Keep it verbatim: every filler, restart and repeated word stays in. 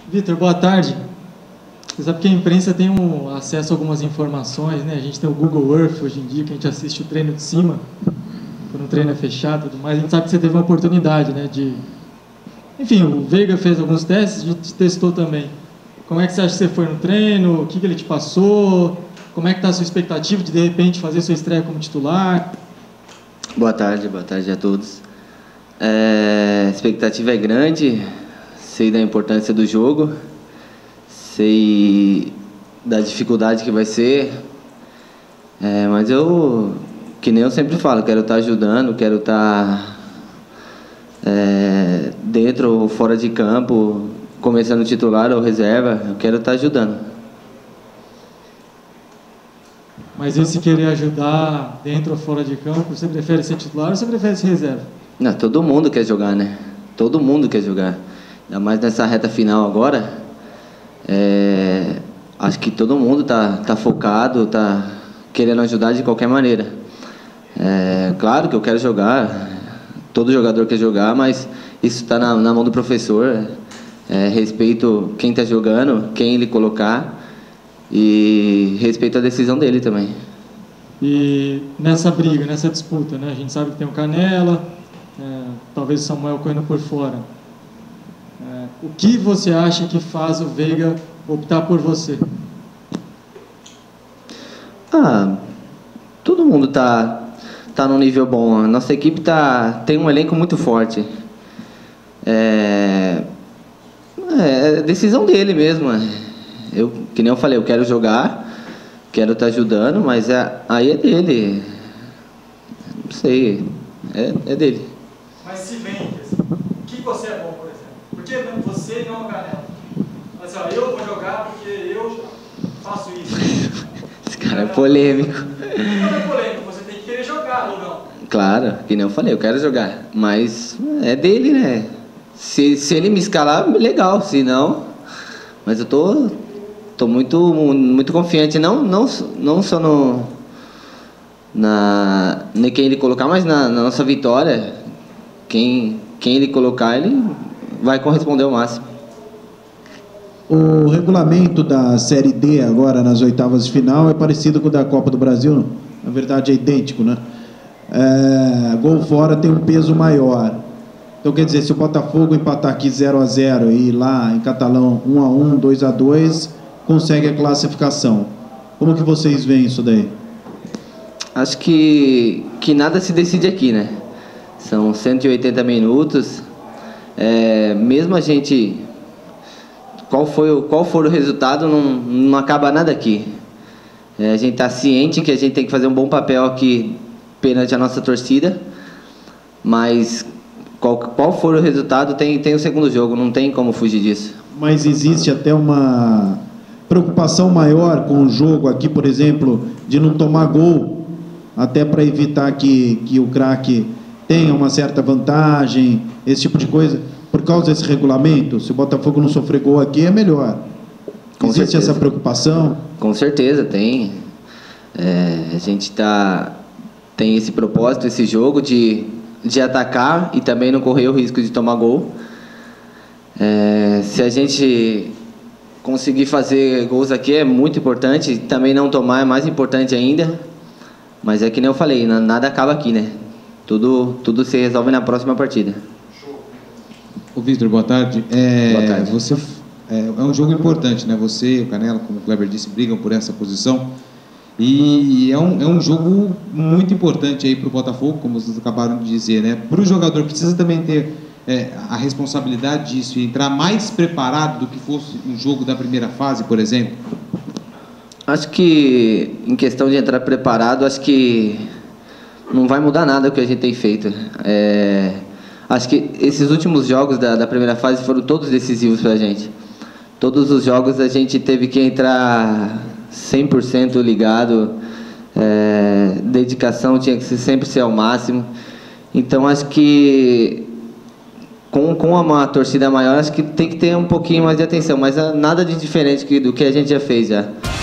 Vitor, boa tarde. Você sabe que a imprensa tem um acesso a algumas informações, né? A gente tem o Google Earth hoje em dia, que a gente assiste o treino de cima, quando o treino é fechado e tudo mais. A gente sabe que você teve uma oportunidade, né? De... Enfim, o Veiga fez alguns testes, a gente testou também. Como é que você acha que você foi no treino? O que, que ele te passou? Como é que está a sua expectativa de, de repente, fazer sua estreia como titular? Boa tarde, boa tarde a todos. É, a expectativa é grande, sei da importância do jogo, sei da dificuldade que vai ser, é, mas eu, que nem eu sempre falo, quero estar ajudando, quero estar é, dentro ou fora de campo, começando titular ou reserva, eu quero estar ajudando. Mas esse querer ajudar dentro ou fora de campo, você prefere ser titular ou você prefere ser reserva? Não, todo mundo quer jogar, né? Todo mundo quer jogar. Ainda mais nessa reta final agora. É, acho que todo mundo tá, tá focado, tá querendo ajudar de qualquer maneira. É, claro que eu quero jogar, todo jogador quer jogar, mas isso está na, na mão do professor. É, respeito quem está jogando, quem ele colocar. E respeito a decisão dele também. E nessa briga, nessa disputa, né? A gente sabe que tem o Canela, é, talvez o Samuel correndo por fora. É, o que você acha que faz o Veiga optar por você? Ah, todo mundo tá tá num nível bom. A nossa equipe tá tem um elenco muito forte. É, é decisão dele mesmo. Eu, que nem eu falei, eu quero jogar, quero estar ajudando, mas é, aí é dele. Não sei, é, é dele. Mas se vem, o que você é bom, por exemplo? Por que não você e não o Canela? Mas ó, eu vou jogar porque eu faço isso. Esse cara é polêmico. Não é polêmico, você tem que querer jogar ou não? Claro, que nem eu falei, eu quero jogar, mas é dele, né? Se, se ele me escalar, legal, se não... Mas eu tô... Estou muito, muito confiante, não, não, não só no, na, em quem ele colocar, mas na, na nossa vitória. Quem, quem ele colocar, ele vai corresponder ao máximo. O regulamento da Série D agora nas oitavas de final é parecido com o da Copa do Brasil? Na verdade é idêntico, né? É, gol fora tem um peso maior. Então quer dizer, se o Botafogo empatar aqui zero a zero e ir lá em Catalão um a um, dois a dois... consegue a classificação. Como que vocês veem isso daí? Acho que, que nada se decide aqui, né? São cento e oitenta minutos. É, mesmo a gente... Qual, foi o, qual for o resultado, não, não acaba nada aqui. É, a gente está ciente que a gente tem que fazer um bom papel aqui perante a nossa torcida. Mas qual, qual for o resultado, tem, tem o segundo jogo. Não tem como fugir disso. Mas existe até uma... preocupação maior com o jogo aqui, por exemplo, de não tomar gol, até para evitar que, que o craque tenha uma certa vantagem, esse tipo de coisa, por causa desse regulamento? Se o Botafogo não sofrer gol aqui, é melhor. Com Existe certeza. essa preocupação? Com certeza, tem. É, a gente tá, tem esse propósito, esse jogo de, de atacar e também não correr o risco de tomar gol. É, se a gente... conseguir fazer gols aqui é muito importante, também não tomar é mais importante ainda, mas é que nem eu falei, nada acaba aqui, né? Tudo, tudo se resolve na próxima partida. Ô Vitor, boa tarde. É, boa tarde. Você, é, é um jogo importante, né? Você e o Canela, como o Kleber disse, brigam por essa posição, e é um, é um jogo muito importante aí para o Botafogo, como vocês acabaram de dizer, né? Para o jogador precisa também ter É, a responsabilidade disso e entrar mais preparado do que fosse um jogo da primeira fase, por exemplo? Acho que, em questão de entrar preparado, acho que não vai mudar nada o que a gente tem feito. É, acho que esses últimos jogos da, da primeira fase foram todos decisivos para a gente. Todos os jogos a gente teve que entrar cem por cento ligado, é, dedicação tinha que ser, sempre ser ao máximo. Então, acho que Com, com uma torcida maior, acho que tem que ter um pouquinho mais de atenção, mas nada de diferente do que a gente já fez já.